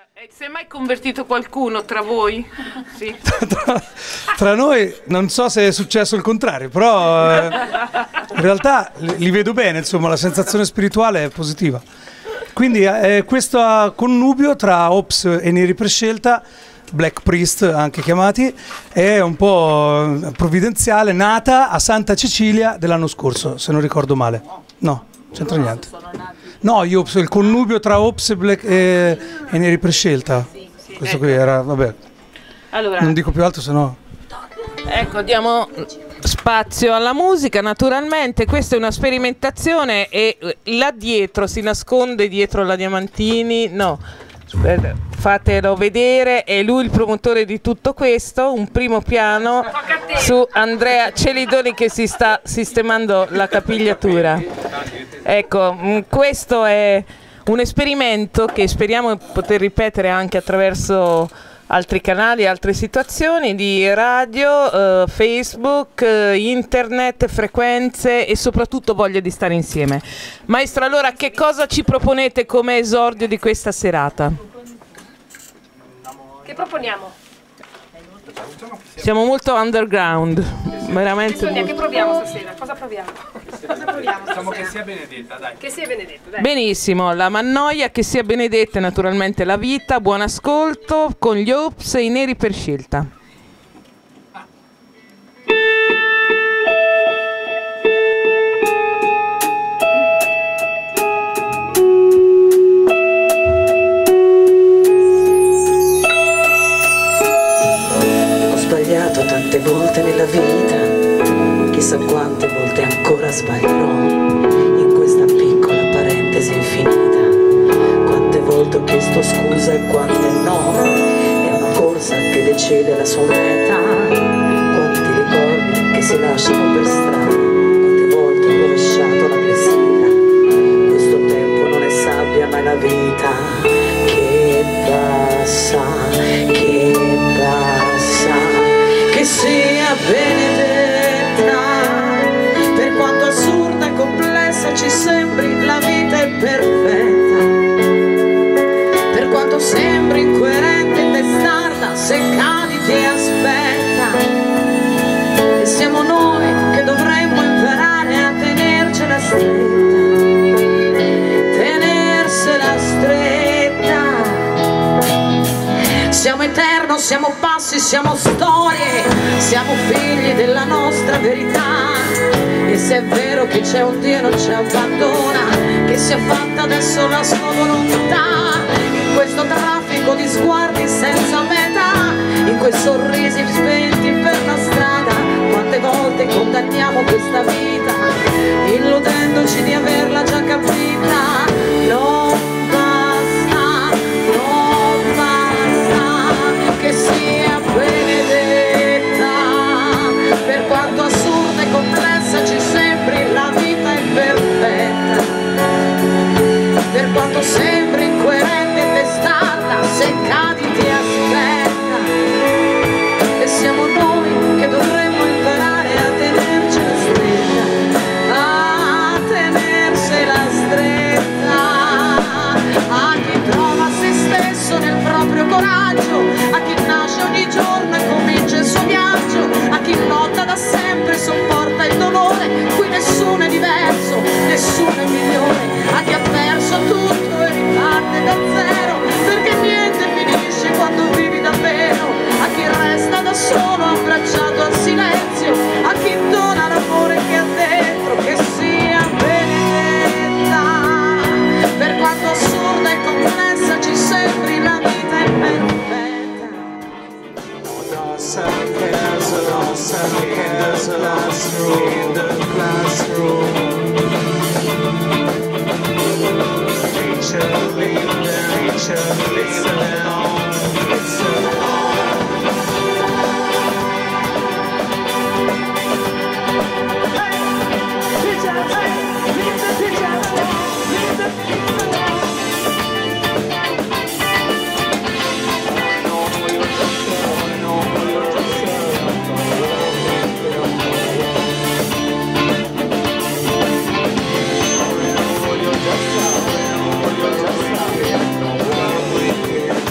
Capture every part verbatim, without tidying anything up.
E si è mai convertito qualcuno tra voi? Sì. tra, tra noi non so se è successo il contrario, però eh, in realtà li, li vedo bene, insomma la sensazione spirituale è positiva. Quindi eh, questo connubio tra Ops e Neri Prescelta, Black Priest anche chiamati, è un po' provvidenziale, nata a Santa Cecilia dell'anno scorso, se non ricordo male. No, c'entra niente. No, io, il connubio tra Ops e, Black, e, e Neri Prescelta. Questo qui era, vabbè. Allora, non dico più altro, se no. ecco, diamo spazio alla musica, naturalmente. Questa è una sperimentazione e là dietro si nasconde, dietro la Diamantini, no, fatelo vedere, è lui il promotore di tutto questo, un primo piano su Andrea Celidoni che si sta sistemando la capigliatura. Ecco, questo è un esperimento che speriamo poter ripetere anche attraverso altri canali, altre situazioni di radio, eh, Facebook, eh, internet, frequenze e soprattutto voglia di stare insieme. Maestro, allora che cosa ci proponete come esordio di questa serata? Che proponiamo? Siamo molto underground, veramente. Sonia, molto. che proviamo stasera? Cosa proviamo? Cosa proviamo stasera? Diciamo che sia benedetta, dai. Che sia benedetta, dai. Benissimo, la Mannoia, che sia benedetta, naturalmente la vita, buon ascolto con gli Ops e i Neri per scelta. Tante volte nella vita, chissà quante volte ancora sbaglierò in questa piccola parentesi infinita. Quante volte ho chiesto scusa e quante no, è una corsa che decide la sua meta. Quanti ricordi che si lasciano per strada, quante volte ho rovesciato la clessidra. Questo tempo non è sabbia ma è la vita che passa, che passa. Che sia benedetta, per quanto assurda e complessa ci sembri, la vita è perfetta. Per quanto sembri incoerente e testarda, se cadi ti aspetta. E siamo noi che dovremmo imparare a tenercela stretta, tenersela stretta. Siamo eterno, siamo passi, siamo storie, siamo figli della nostra verità. E se è vero che c'è un Dio non ci abbandona, che sia fatta adesso la sua volontà. In questo traffico di sguardi senza meta, in quei sorrisi spenti per la strada, quante volte condanniamo questa vita, illudendoci di averla già capita. Non basta, non basta, che sia benedetta, per quanto assurda e complessa ci sembri, la vita è perfetta. Per quanto sembri incoerente e testata, se cadi ti aspetta. E siamo noi che dovremmo imparare a tenercela stretta, a tenersela stretta. A chi trova se stesso nel proprio coraggio, a chi nasce ogni giorno e comincia il suo viaggio, a chi lotta da sempre e sopporta il dolore. Qui nessuno è diverso, nessuno è migliore. A chi ha perso tutto e riparte da zero, perché niente finisce quando vivi davvero. A chi resta da solo abbracciato al silenzio, a chi dona l'amore che ha dentro. Che sia benedetta, per quanto assurda e complessa ci sembri, la vita è perfetta. In the classroom, teacher leave them, teacher leave them alone, it's alone. Hey, teacher, hey, leave the teacher alone, leave the teacher alone. I know you're just there, I know you're just there. Just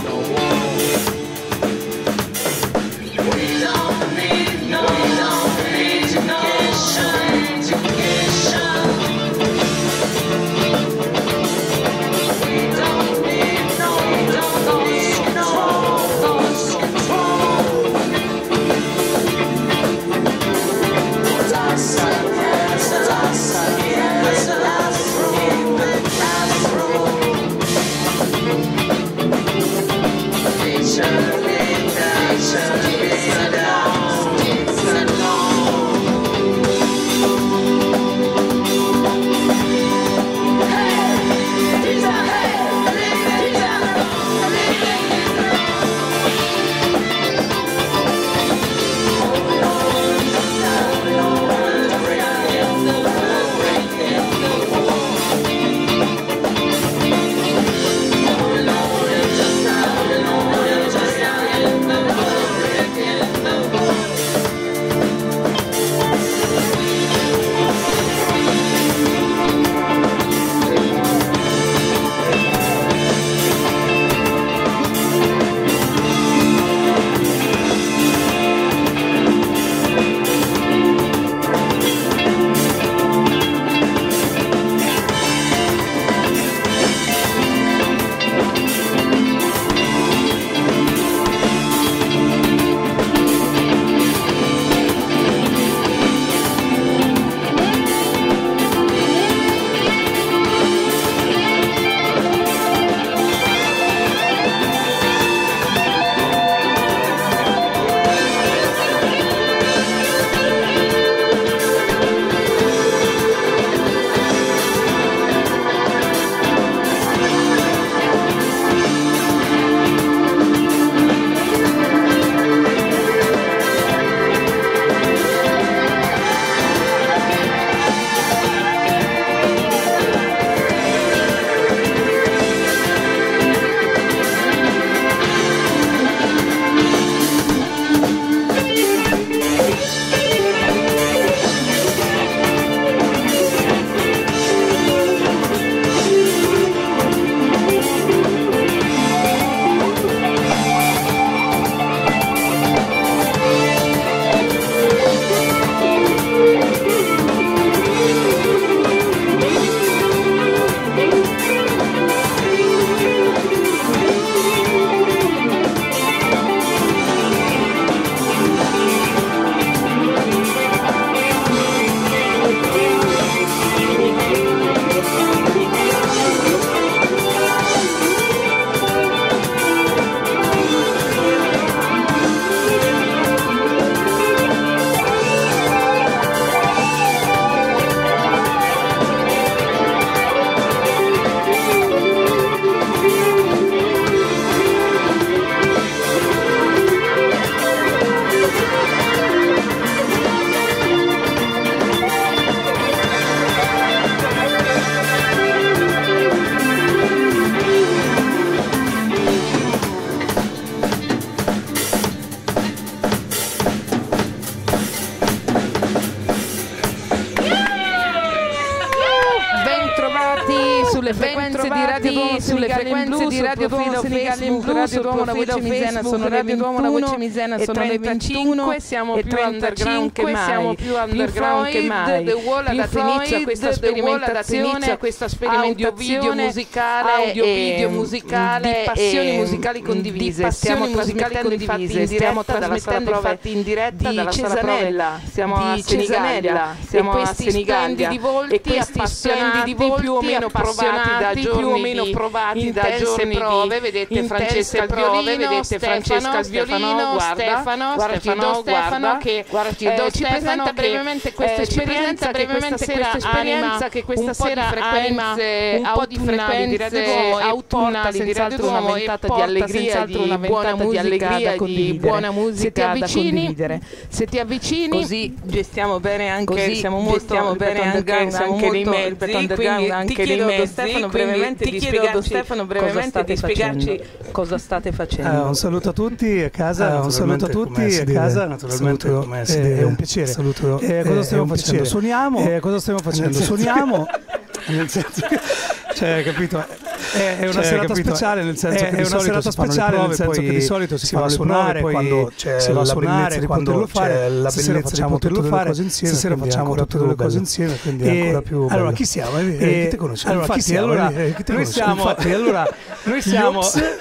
sulle frequenze di Radio Duomo Senigallia in Blu, Radio Duomo una voce misena sono le ventuno e trentacinque, siamo più underground che mai, siamo più underground che mai. The Wall ha dato inizio a questa sperimentazione, a questa sperimentazione musicale, audio video musicale, di passioni musicali condivise, stiamo trasmettendo infatti stiamo trasmettendo infatti in diretta dalla Cesanella, siamo a Senigallia, siamo a Senigallia e questi splendidi volti più o meno provati da giorni più o meno provati da giorni prove, vedete Francesca al violino, vedete Francesca al violino, guarda, Stefano, Stefano, Stefano che ci presenta brevemente questa esperienza che questa sera che questa sera anima un po' di frequenze autunnali di Radio Duomo e porta di allegria, di buona musica, di buona musica da condividere. Se ti avvicini così gestiamo bene anche così siamo molto bene anche siamo anche nei mezzi, quindi anche nei mezzi, Stefano brevemente di spiegarci Stefano brevemente di spiegarci cosa state facendo. Un saluto a tutti a casa, un saluto a tutti a casa, naturalmente è un piacere. Saluto. Cosa stiamo facendo? Suoniamo. Cosa stiamo facendo? Suoniamo. Nel senso, cioè, capito? È, è una cioè, serata capito? speciale, nel senso è, che è una serata speciale, nel senso che di solito si, si va a suonare quando c'è si va a suonare, quando c'è la bellezza di poterlo fare insieme, stasera facciamo tutte le cose insieme, quindi è ancora più bello. Allora, chi siamo? Eh, chi te conosce? Allora, chi siamo? Allora, noi siamo allora noi siamo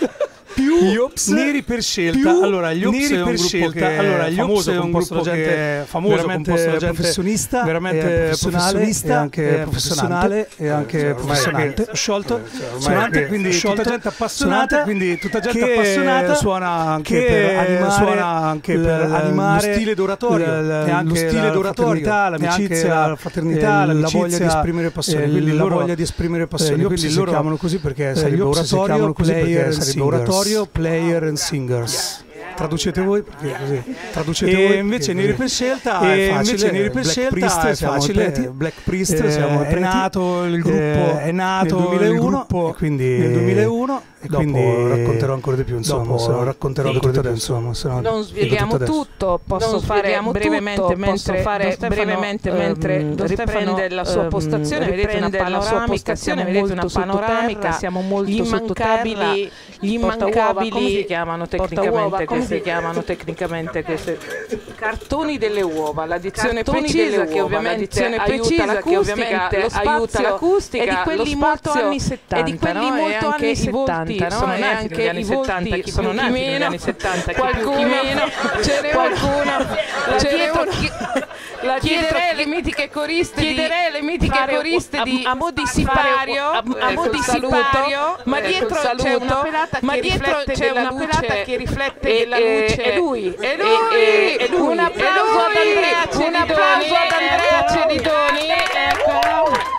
più Yops, neri per scelta. Allora, gli Ops è un gruppo che allora, gli famoso, è un gruppo che famoso, veramente professionista, veramente professionista, anche professionale e anche professionante, sciolto, suonante, quindi tutta gente appassionata, quindi tutta gente appassionata suona anche per animare, suona anche per animare lo stile d'oratorio, e anche lo stile d'oratorio, l'amicizia, la fraternità, la voglia di esprimere passione, quindi la voglia di esprimere passione, quindi loro chiamano così perché sarebbe oratorio, player, sarebbe oratorio, player and singers. Traducete voi perché così traducete e voi invece neri per scelta è facile, neri per scelta è facile. Black Priest eh, siamo è nato il gruppo eh, è nato nel duemilauno, il gruppo, quindi nel duemilauno e dopo quindi racconterò ancora di più, insomma, se no racconterò sì, ancora di più, insomma, se no non spieghiamo tutto, posso fare brevemente mentre fare brevemente mentre riprende la sua postazione, vedete una panoramica, vedete una panoramica, siamo molto sottoterra, gli immancabili come si chiamano tecnicamente come si chiamano tecnicamente queste cartoni delle uova, l'addizione precisa che ovviamente aiuta l'acustica, aiuta l'acustica, e di quelli molto anni settanta, e di quelli molto anni settanta, sono nati negli anni settanta, chi sono nati negli anni settanta, qualcuno meno, ce n'è qualcuno, la chiederei alle mitiche coriste chiederei alle mitiche coriste di a mo di sipario, a mo di sipario, ma dietro c'è una pelata ma dietro c'è una pelata che riflette la luce, e lui e lui e lui un applauso ad Andrea Celidoni, un applauso ad Andrea Celidoni, ecco.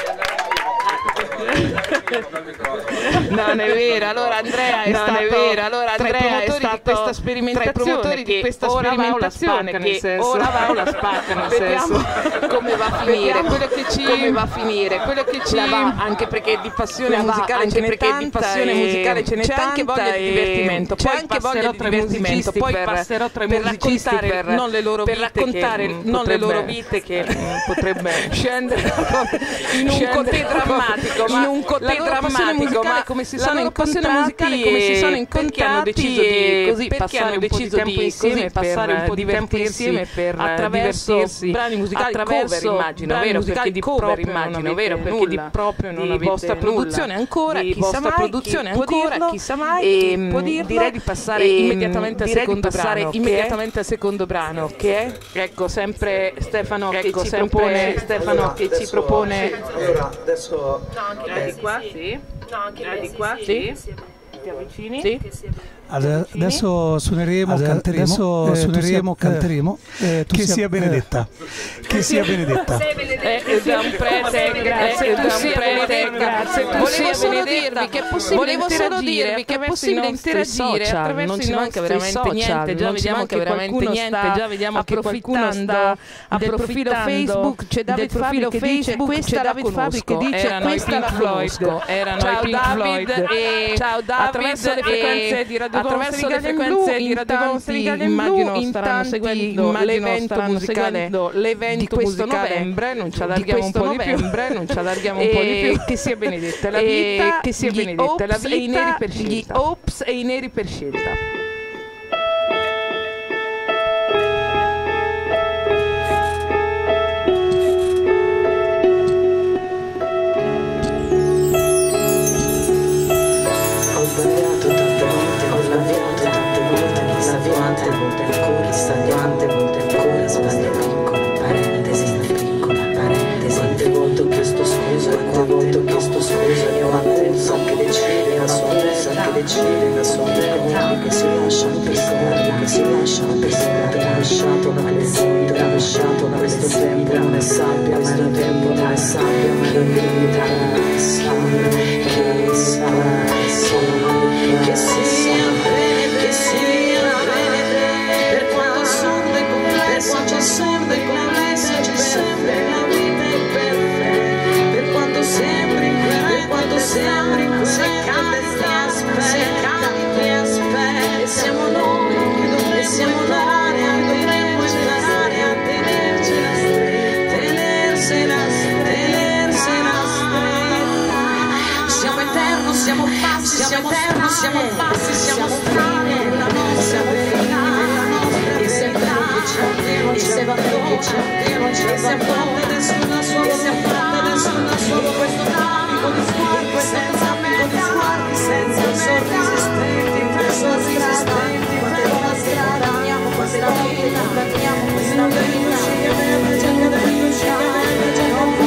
Non è vero, allora Andrea è non stato è vero, allora Andrea è stato di questa sperimentazione, tra i promotori di questa sperimentazione che ora va o la spacca, nel senso come va a finire, quello che ci come va a finire, quello che ci va, anche perché di passione musicale ce n'è tanta, di passione musicale ce n'è c'è anche voglia di divertimento, c'è anche voglia di divertimento, poi passerò tra i musicisti per non le loro vite, per raccontare non le loro vite che potrebbe scendere in un cotè drammatico, in un cotè drammatico, ma come si sono incontrati, come si sono incontrati, hanno deciso di così passare un po' di tempo insieme, passare un po' di tempo insieme per attraverso brani musicali, attraverso immagino, vero, perché di cover immagino, vero, perché di proprio non avete vostra produzione ancora, di vostra produzione ancora, chissà mai, può dirlo, direi di passare immediatamente al secondo brano, immediatamente al secondo brano, che è ecco sempre Stefano che ci propone Stefano che ci propone allora adesso di qua, sì. No, anche di qua, sì. Ti avvicini? Sì. Adesso suoneremo, Ade canteremo, adesso eh, suoneremo, sia, canteremo, eh, che sia benedetta, che sia benedetta. È da un prete, grazie, da un prete, grazie. Volevo solo dirvi che è possibile interagire, che è possibile interagire attraverso non ci manca veramente niente, già vediamo che veramente niente, già vediamo che qualcuno sta del profilo Facebook, c'è David Fabri che dice questa David Fabri che dice questa la conosco, erano i Pink Floyd, ciao David, attraverso le frequenze di Radio attraverso le frequenze di Radio immagino staranno seguendo l'evento musicale di questo novembre, non ci allarghiamo un po' di più, non ci allarghiamo un po' di più, che sia benedetta la vita, che sia benedetta la vita, e i neri per scelta, gli Ops e i neri per scelta. Quante volte ancora, quante volte ancora sulla mia piccola parentesi, piccola parentesi. Quante volte ho chiesto scusa, quante volte ho chiesto scusa, e ho appreso anche decine, ho appreso anche decine, da sole che si lasciano per strada, che si lasciano per strada, ho lasciato una lezione, ho lasciato una questo tempo non è sabbia, questo tempo non è sabbia, ma non limita, chissà, chissà, che sia, che sia. C'è sempre e complessa, c'è sempre la vita è perfetta. Per quanto sembri, per quanto sembri, se cade ti aspetta, se cade ti aspetta. E siamo noi, e siamo noi, dovremmo imparare a tenercela stretta, tenersela, tenersela stretta. Siamo eterni, siamo bassi, siamo eterni, siamo bassi, siamo strani, la nostra verità. E se e se va dolce, e se affronta nessuna sua, e se affronta nessuna sua, questo traffico di sguardi, senza me, di sguardi, senza sorrisi stretti, sorrisi stretti, quante la strada, camminiamo questa vita, camminiamo questa vita, cerca di riuscire, cerca di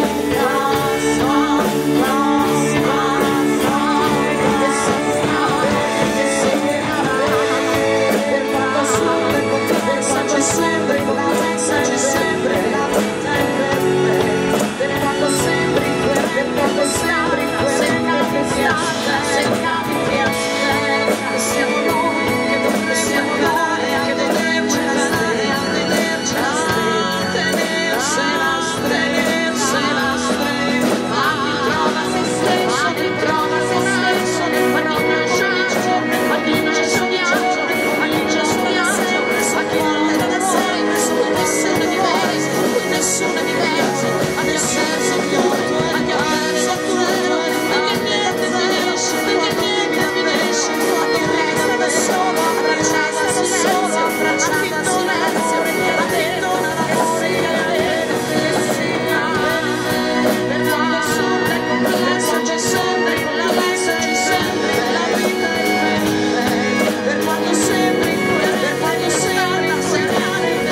sempre con la pensa, c'è sempre la vita è perfetta. Per quanto sembri, per quanto sembri, se capiti aspetta, se capiti aspetta. Siamo noi che dovremmo, siamo noi che dovremmo imparare a tenercela stretta, tenersela stretta, stretta. Ma ti trova se stesso, ti trova se stesso, ma chi nasce di giorno, ma chi nasce di giorno, ma chi nasce di giorno, ma chi non è nessuno diverso, nessuno diverso, a me senso piotto, a che penso quello, a che niente mi riesce, a che niente mi riesce, a che resta da solo, abbracciata da solo, abbracciata da silenzio, a te non avessi avere felicidà. Per quanto assurda e complessa c'è sempre, con la messa c'è sempre, la vita è perfetta. Per quanto sembri, per quanto sembri, se cade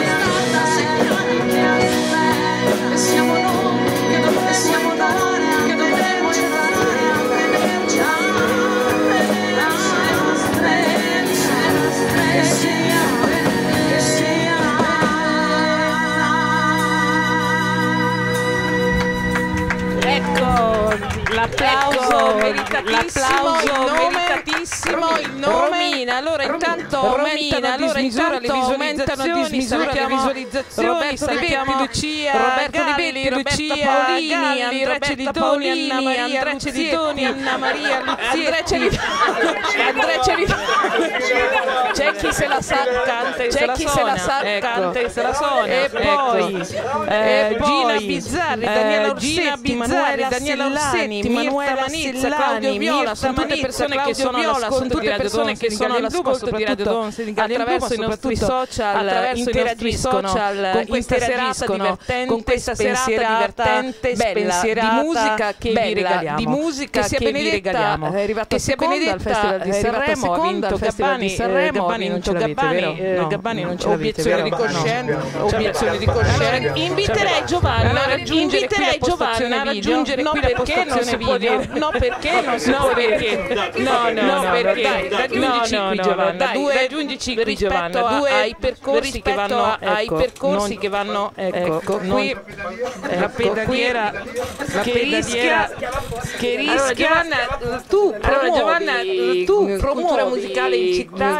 e siamo noi che dovremmo, siamo noi che dovremmo imparare a tenerci, a tenersela stretta, che sia, che sia. Ecco l'applauso, l'applauso meritatissimo, il nome Romina. Allora intanto aumentano allora intanto aumentano a dismisura le visualizzazioni. Roberto Libetti, Lucia, Roberto Libetti, Lucia Paolini, Andrea Celitoni, Anna Maria, Andrea Celitoni, Anna Maria Luzietti, Andrea Celitoni. C'è chi se la sa canta, c'è chi se la sa canta e se la suona. E poi Gina Bizzarri, Daniela Orsetti, Manuela Daniela Orsetti, Mirta Manizza, Claudio Viola, sono tutte persone che sono all'ascolto di Radio Don, che sono all'ascolto di Radio Don, attraverso i nostri social, attraverso i nostri social, con questa serata divertente, con questa serata divertente, bella, di musica che vi regaliamo, di musica che vi regaliamo, è arrivato seconda al Festival di Sanremo, ha vinto Gabbani, Gabbani non ce l'avete, vero? Gabbani non ce l'avete, obiezione di coscienza, obiezione di coscienza. Inviterei Giovanna a raggiungere inviterei Giovanna a raggiungere qui la postazione video. No, perché non si può dire? No, no, no, perché raggiungici qui Giovanna, due raggiungici qui Giovanna, due ai percorsi che vanno ai percorsi che vanno ecco qui la pedaliera che rischia che rischia tu allora Giovanna tu promuovi cultura musicale in città, cultura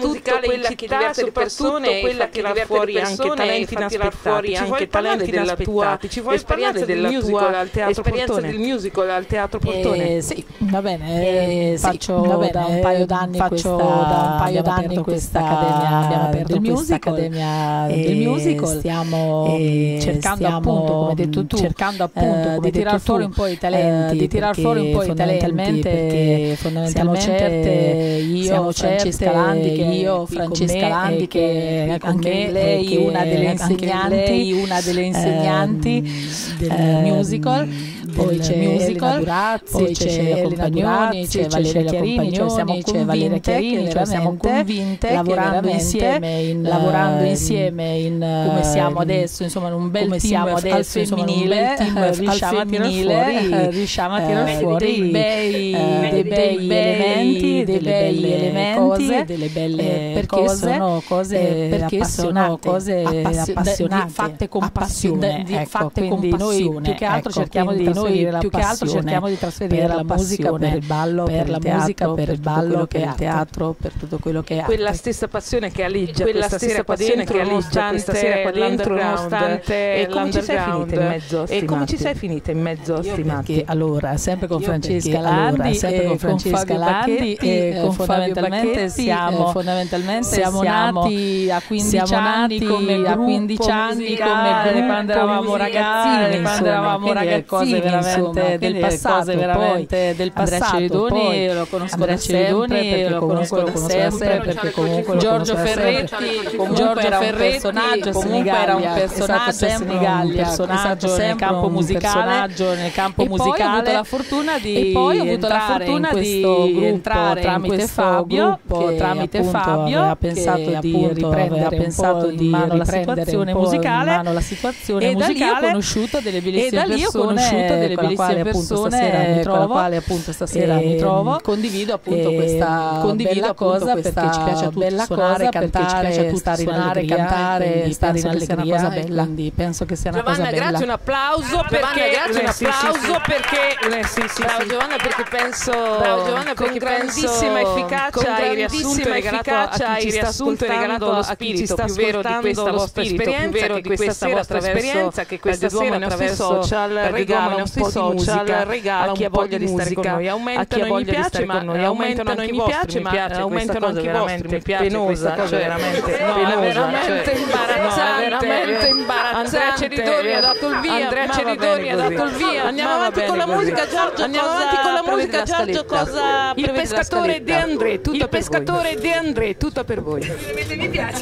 musicale quella che diverte le persone, quella che tira fuori anche talenti inaspettati, anche talenti della tua ci vuoi esperienza parlare del della musical tua al Teatro esperienza Portone? del musical al Teatro Portone? Eh, sì, va bene, eh, faccio sì, va bene, da un paio d'anni faccio questa- da un paio abbiamo d'anni aperto questa questa accademia- abbiamo aperto del questa musical, accademia e del musical. stiamo E cercando stiamo, appunto, come hai detto tu, cercando appunto, eh, come di hai tirar detto fuori tu, un po' i talenti, eh, di tirar perché fuori un po' i talenti, fondamentalmente perché siamo fondamentalmente certe, io siamo Francesca certe, Landi, che io è qui Francesca con me, Landi, e che è qui anche con me, lei e che una delle anche insegnanti, lei una delle insegnanti ehm, del ehm, musical. Poi del c'è musical, Elena Durazzi, poi c'è c'è Elena Compagnoni, Durazzi, c'è c'è Valeria Chiarini, cioè siamo Chiarini, c'è Valeria convinte Chiarini, che cioè siamo veramente, convinte che lavorando veramente, insieme in lavorando eh, insieme in come siamo eh, adesso, insomma, in un bel come team siamo al adesso, insomma, in un femminile, bel team eh, al riusciamo a tirar femminile, fuori, eh, riusciamo a tirar eh, fuori dei bei, eh, dei bei elementi, delle delle belli belle elementi, cose, delle belle eh, perché cose, sono cose eh, perché sono appassionate, cose appassio- appassionate, di- fatte con passione, Appassion- di- ecco, fatte con quindi passione, noi più che altro ecco, cerchiamo di quindi trasferire noi la più che altro passione cerchiamo di trasferire per la la musica, passione, per il ballo, per per la il teatro, musica, per per il tutto ballo, quello per che è il teatro, per tutto quello che è Quella arte. stessa passione che aleggia quella questa stessa sera qua passione dentro, che aleggia nonostante questa sera qua dentro, l'underground. nonostante E come ci sei l'underground. finita in mezzo, E come ci sei stimati? finita in mezzo, Io stimati? perché allora sempre con Io Francesca perché, Landi, allora, sempre e con Francesca Fabio Landi, Bacchetti, e eh, con Fabio fondamentalmente Bacchetti, siamo eh, fondamentalmente siamo siamo nati a quindici siamo anni nati come a gruppo quindici anni musicale, come gruppo quando eravamo musicale, ragazzini, quando insomma, eravamo quindi le cose ragazzini, veramente insomma, del quindi le passato, cose veramente poi del Andrea passato. Celidoni Poi lo conosco Andrea da sempre, Celidoni perché lo comunque conosco lo da conosco da sempre, sempre, perché comunque lo Giorgio conosco da sempre. Ferretti Comunque Giorgio era un Ferretti personaggio comunque era un Senigallia, personaggio è stato sempre un Senigallia, personaggio è stato nel sempre campo un musicale, personaggio nel campo e poi ho musicale, avuto la fortuna di e poi ho avuto la entrare fortuna in di questo gruppo entrare in tramite questo Fabio, gruppo, che tramite appunto Fabio, aveva che pensato di appunto riprendere aveva un pensato po' di in mano la riprendere situazione un po' in musicale, mano la situazione e da lì ho musicale, conosciuto delle e bellissime da lì ho persone, conosciuto delle con la quale bellissime appunto persone, stasera mi con la trovo, quale appunto stasera e mi trovo, condivido appunto e questa condivido bella appunto cosa questa perché ci piace a tutti bella suonare, cosa, cantare, perché ci piace a tutti stare in suonare, allegria, cantare, quindi stare in penso che sia una allegria, cosa bella. quindi penso che sia una Giovanna, cosa bella. grazie, un applauso perché grazie, un eh, sì, applauso sì, sì. perché Eh, sì, sì, bravo sì. Giovanna perché penso Bravo Giovanna, con perché grandissima penso- efficacia con hai riassunto e grandissima regalato efficacia a chi hai ci sta riassunto e regalato ascoltando lo a chi ci spirito sta più vero di questa ascoltando vostra lo spirito esperienza, più vero che di questa questa vostra vostra esperienza, che questa Radio Duomo sera i nostri attraverso social Radio Duomo regala i un nostri po' di social musica regala a chi un ha po' voglia di di stare musica, con noi, a chi aumentano ha i mi voglia di piace, stare ma con noi, aumentano aumentano i i mi mi piace, piace, ma ma aumentano anche i vostri, mi piace penosa, questa cosa cioè, veramente no, è penosa, veramente cioè, imbarazzante, no, è veramente imbarazzante. Andrea Celidoni ha dato il via, Andrea ma va Celidoni bene ha dato il così. via. Andiamo Ma va avanti bene con la così. musica, Giorgio. Andiamo cosa avanti con la prevede musica, la Giorgio. scaletta? Cosa Il prevede la pescatore scaletta? De André, tutto Il per pescatore De André, tutto per voi. Mi piace.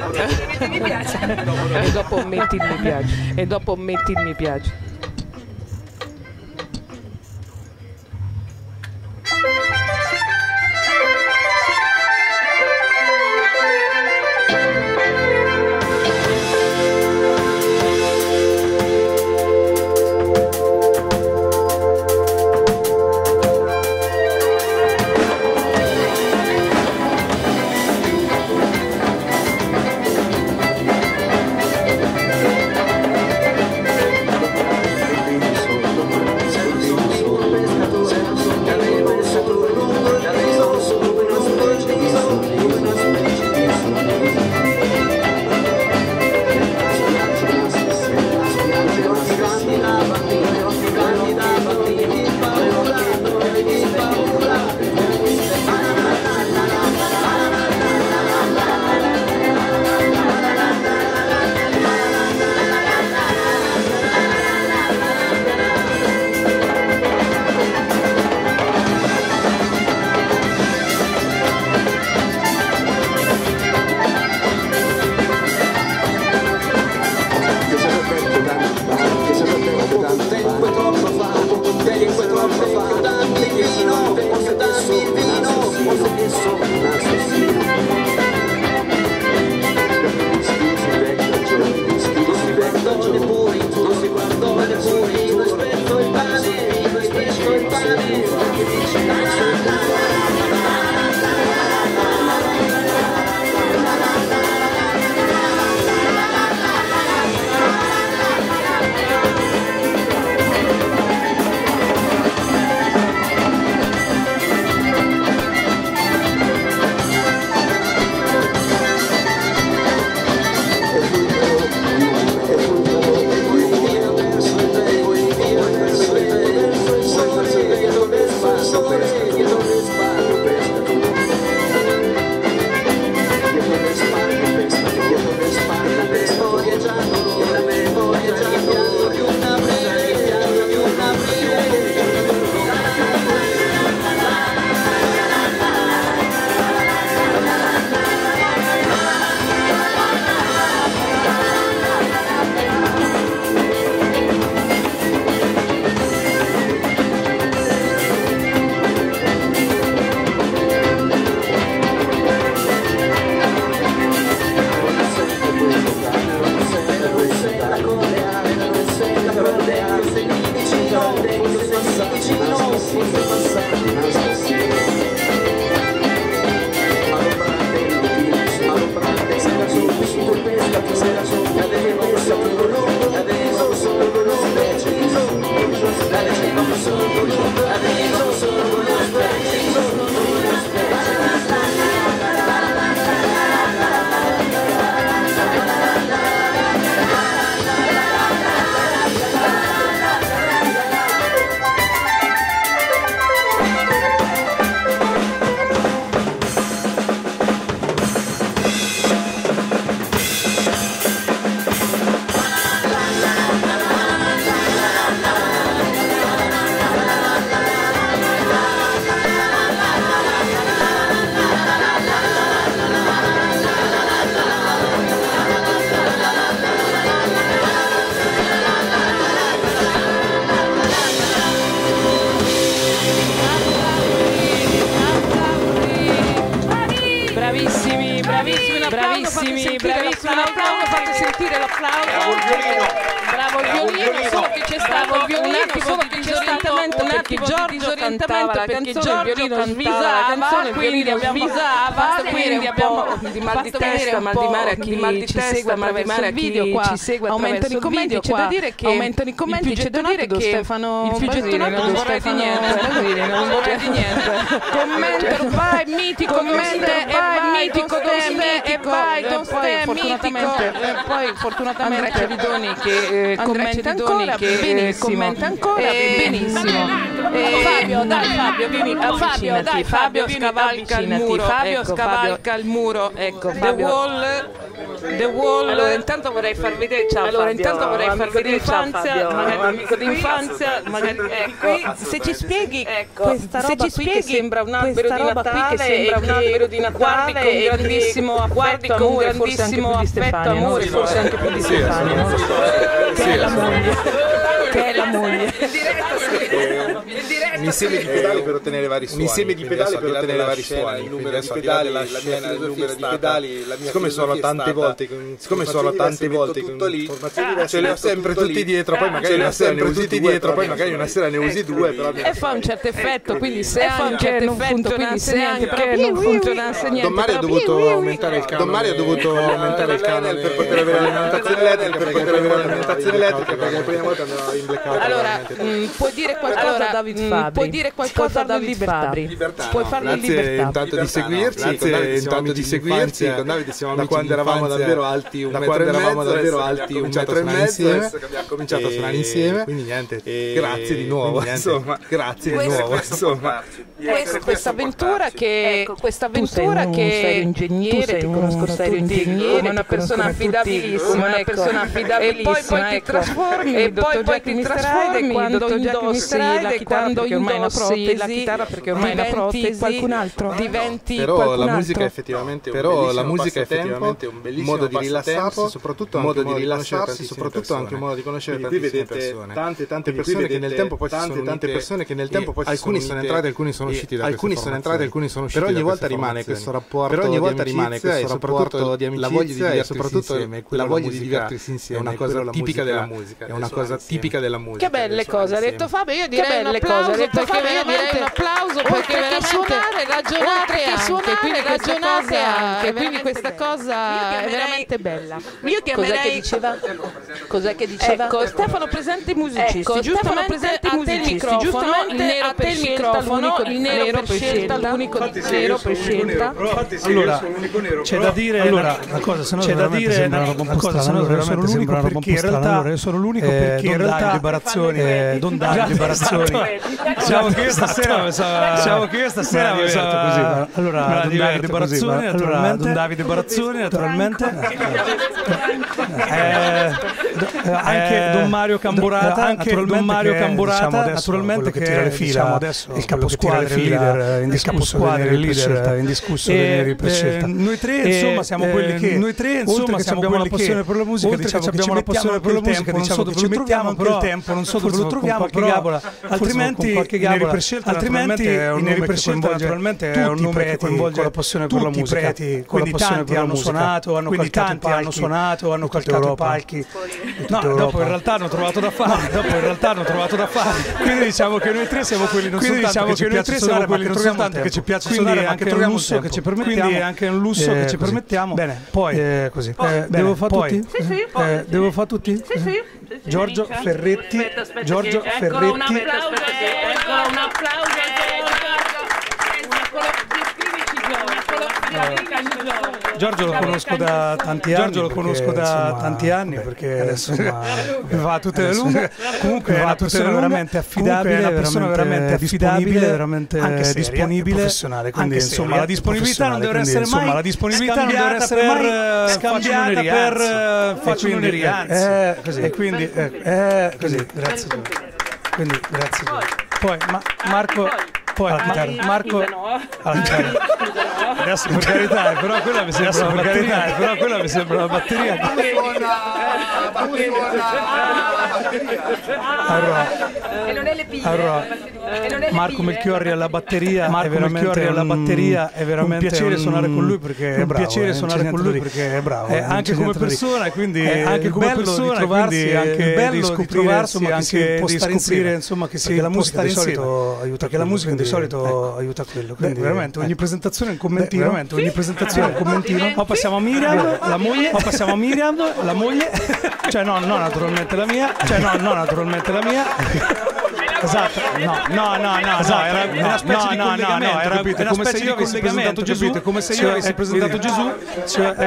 Mi piace. E dopo metti il mi piace. E dopo metti il mi piace. Thank Bravissimi, bravissimi, un applauso, bravissimi, bravissimi, un applauso, fate sentire l'applauso. Bravo il violino. Bravo il violino, solo che c'è stato un violino, solo che c'è stato un attimo di disorientamento perché Giorgio cantava la canzone, quindi abbiamo svisava, quindi abbiamo di mal di testa, mal di mare a chi ci segue attraverso il video qua, ci segue aumentano i commenti, c'è da dire che aumentano i commenti, c'è da dire che Stefano il più gettonato non vorrei di niente, non vorrei di niente. Commenter, vai mitico, commenter, vai mitico, e vai Don Ste, mitico. Poi fortunatamente c'è Vidoni che commenta ancora, che commenta ancora benissimo. Fabio, dai Fabio, vieni, Fabio, dai Fabio, scavalca il muro, Fabio scavalca il muro, ecco, The Wall, The Wall. Allora intanto vorrei far vedere, ciao allora intanto vorrei far vedere l'infanzia, magari amico d'infanzia, magari ecco, se ci spieghi questa roba qui che sembra un albero di Natale, che sembra un albero di Natale, con grandissimo affetto, amore, grandissimo affetto, amore, forse anche più di Stefano, che è la moglie, che è la moglie. Un insieme di pedali per ottenere vari suoni. Un insieme di pedali per ottenere vari suoni. Il numero di pedali, la scena, il numero di pedali, la mia siccome sono tante volte, siccome sono tante volte tutto lì, ce li ho sempre tutti dietro, poi magari una sera ne usi dietro, poi magari una sera ne usi due, però e fa un certo effetto, quindi se fa un certo effetto, quindi se anche perché non funzionasse niente. Don Mario ha dovuto aumentare il canone. Don Mario ha dovuto aumentare il canone per poter avere l'alimentazione elettrica, per poter avere l'alimentazione elettrica, perché la prima volta andava in blackout. Allora, puoi dire qualcosa a David Fabri? Puoi dire qualcosa a David Fabri? Puoi farlo in libertà. Grazie intanto di seguirci, grazie intanto di seguirci. Con Davide siamo amici da quando eravamo davvero alti, un metro eravamo davvero alti, un metro e mezzo, abbiamo cominciato a suonare insieme, quindi niente, grazie di nuovo, insomma, grazie di nuovo, insomma. Questa avventura che questa avventura che ingegnere, ti conosco serio ingegnere, come una persona affidabilissima, una persona affidabilissima, e poi ti trasformi, e poi poi ti trasformi quando indossi la chitarra, perché ormai è una protesi, la chitarra perché ormai è una protesi, qualcun altro diventi però la musica effettivamente però la musica effettivamente è un bellissimo modo di rilassarsi, soprattutto un modo di rilassarsi, soprattutto anche un modo di conoscere tantissime persone, tante tante persone che nel tempo poi tante tante persone che nel tempo poi alcuni sono entrati, alcuni sono usciti da alcuni sono entrati, alcuni sono usciti, però ogni volta rimane questo rapporto, però ogni volta rimane questo rapporto di amicizia, la voglia di divertirsi insieme, la voglia di divertirsi insieme è una cosa tipica della musica, è una cosa tipica della musica. Che belle cose ha detto Fabio, io direi un applauso, perché veramente un applauso perché suonare ragionate anche, quindi ragionate anche, quindi questa cosa è veramente bella. Io Cos'è che diceva? Cos'è che diceva? Ecco, Stefano presente i musicisti, giustamente presente i musicisti, giustamente a te il microfono, il nero per scelta, l'unico nero per scelta. Allora, c'è da dire allora una cosa, se no c'è da dire una cosa, se no veramente sembra una perché in realtà io sono l'unico perché in realtà Barazzoni, Don Davide Barazzoni. Diciamo che io stasera diciamo che io stasera mi diverto così. Allora, Don Davide Barazzoni, allora Don Davide Barazzoni naturalmente. Anche Don Mario Camburata, anche Don Mario Camburata, naturalmente che tira le fila adesso il caposquadra, il leader indiscusso, il leader indiscusso dei neri per scelta. Noi tre insomma siamo quelli che noi tre insomma abbiamo la passione per la musica, diciamo che abbiamo la passione per la musica, diciamo che ci mettiamo però il tempo, non so dove lo troviamo, però altrimenti i neri per scelta, altrimenti i neri per scelta naturalmente è un nome che coinvolge la passione per la musica. Quindi tanti hanno suonato, hanno quindi tanti hanno suonato, hanno calcato i palchi. No, dopo in realtà hanno trovato da fare, dopo in realtà hanno trovato da fare. Quindi diciamo che noi tre siamo quelli non soltanto che ci piace suonare, ma non soltanto che ci piace suonare, ma anche un lusso che ci permettiamo. Quindi è anche un lusso che ci permettiamo. Bene, poi così. Devo fare tutti? Sì, sì. Devo fare tutti? Sì, sì. Giorgio Ferretti, Giorgio Ferretti. Un applauso, ecco, un applauso a Giorgio lo conosco da tanti anni, Giorgio lo conosco da tanti anni perché adesso va tutte le lunghe. Comunque è una persona veramente affidabile, è una persona veramente affidabile, veramente anche disponibile, professionale. Quindi insomma la disponibilità non deve essere mai la disponibilità non deve essere mai scambiata per faciloneria, anzi. E quindi eh così, grazie. Quindi grazie. Poi ma Marco poi alla chitarra. Marco alla chitarra. Adesso per carità, però quella mi sembra una batteria, però quella mi sembra una batteria. Allora, E non è le piglie. allora, E non è le Marco piglie. Melchiorri alla batteria, Marco è veramente Melchiorri alla batteria, è veramente un piacere suonare con lui perché è bravo, un piacere suonare con lui perché è bravo, eh, anche come persona, quindi eh, anche come persona, quindi anche bello di trovarsi, anche di scoprire insomma che si la musica di solito aiuta, che la musica di solito aiuta quello, quindi veramente ogni presentazione è un commentino, veramente ogni presentazione è un commentino. O passiamo a Miriam, la moglie, o passiamo a Miriam, la moglie, cioè no, no naturalmente la mia, cioè no, no naturalmente la mia. Esatto, no, no, no, no, esatto, era una specie di collegamento, era una specie di collegamento, Gesù, come se io avessi presentato Gesù, cioè,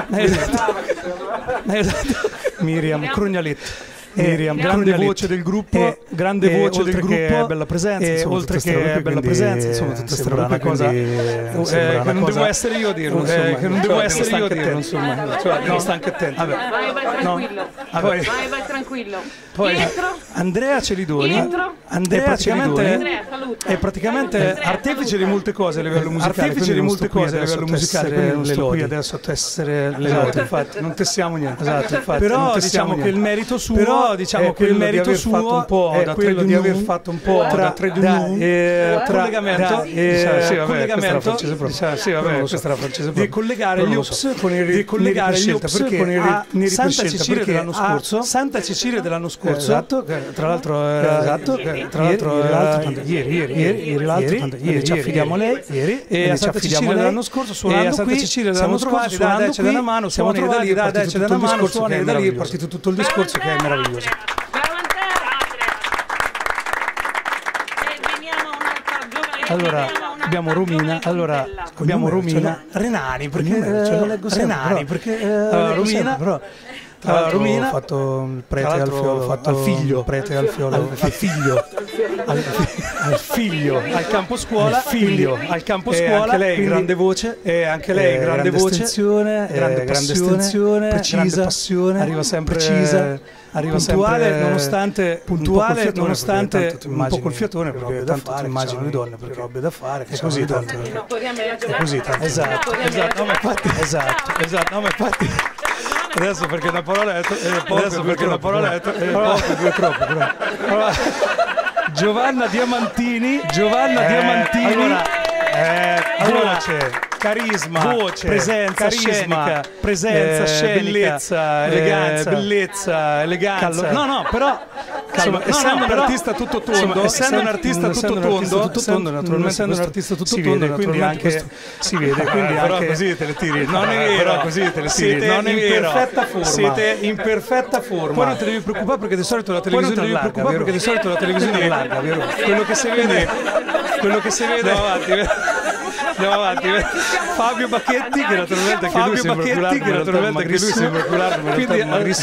Miriam Crugnaletto. Miriam, grande voce del gruppo, grande voce del gruppo, bella presenza, oltre che bella presenza, insomma, tutta questa roba, una cosa che non devo essere io a dirlo, che non devo essere io a dirlo, insomma, cioè, no, sta anche attento. Vai, vai tranquillo. Vai, vai tranquillo. Poi Andrea Celidoni, Andrea Celidoni è praticamente artefice di molte cose a livello musicale, artefice di molte cose a livello musicale, quindi non sto qui adesso a tessere le note, infatti non tessiamo niente, esatto, infatti, però diciamo che il merito suo, però diciamo che il merito suo un po' è quello di aver fatto un po' tra collegamento, collegamento, sì vabbè, questa era francese, di collegare gli Ups con i collegare gli Ups con i Santa Cecilia dell'anno scorso, Santa Cecilia dell'anno scorso. Esatto, tra l'altro, esatto, tra l'altro, ieri, ieri, ieri, ieri, l'altro, ieri ci affidiamo a lei, ieri, e a Santa Cecilia dell'anno scorso, suonando qui, Santa Cecilia dell'anno scorso, suonando qui, una mano, siamo trovati da lì, da una mano, suoni da lì, è partito tutto il discorso che è meraviglioso. Allora, abbiamo Romina, allora, abbiamo Romina, Renani, perché Renani, perché Romina, però Uh, Romina ha fatto il prete al fiolo, fatto al figlio, prete al fiolo, al, al figlio, al, al figlio, al campo scuola, figlio, al campo scuola, anche lei quindi, grande voce, e anche lei grande, grande voce, estensione, grande, grande estensione, precisa, grande passione, arriva sempre precisa, arriva puntuale, sempre nonostante puntuale, nonostante un po' col fiatone, perché tanto ti immagini le donne, perché robe da fare, è così tanto, è così tanto, esatto, esatto, no ma infatti, esatto, esatto, no ma infatti. Adesso perché una parola è poco, adesso perché una parola è poco, è troppo, però. Allora, Giovanna Diamantini, Giovanna eh, Diamantini, allora, eh, voce, carisma, voce, presenza carisma, scenica, presenza eh, scenica, bellezza, eleganza, eh, bellezza, eleganza. Callo, no, no, però insomma, no, essendo no, un artista tutto tondo, essendo un artista tutto tondo, tutto tondo, naturalmente essendo un artista tutto tondo, quindi anche si vede, quindi anche però così te le tiri. Non è vero, così te le tiri. Non è vero. Perfetta forma. Siete in perfetta forma. Poi non ti devi preoccupare perché di solito la televisione non devi preoccupare perché di solito la televisione è larga, vero? Quello che si vede, quello che si vede avanti. Andiamo avanti. Fabio Bacchetti, che naturalmente anche lui sembra più largo, che naturalmente anche lui sembra più largo, quindi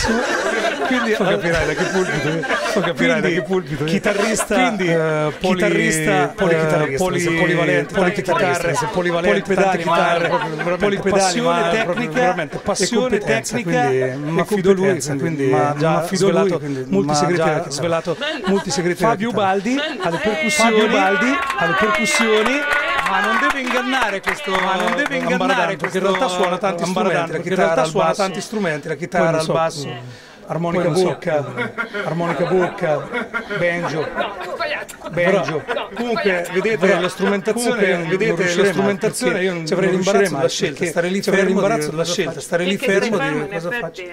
quindi capirai da che pulpito, capirai da che pulpito. Chitarrista, quindi chitarrista, polichitarrista, polivalente, polichitarre, polivalente, polichitarre, polipedali, tecnica, veramente passione tecnica, mi affido lui, quindi mi affido lui, molti segreti, svelato molti segreti. Fabio Baldi alle percussioni, Fabio Baldi alle percussioni. Ma non deve ingannare questo, ma non deve ingannare perché in realtà suona tanti strumenti, la chitarra suona tanti strumenti, la chitarra al basso, armonica bocca, armonica bocca, banjo, banjo. Comunque vedete la strumentazione, vedete la strumentazione, io non avrei l'imbarazzo della scelta, stare lì fermo, l'imbarazzo della scelta, stare lì fermo di cosa faccio.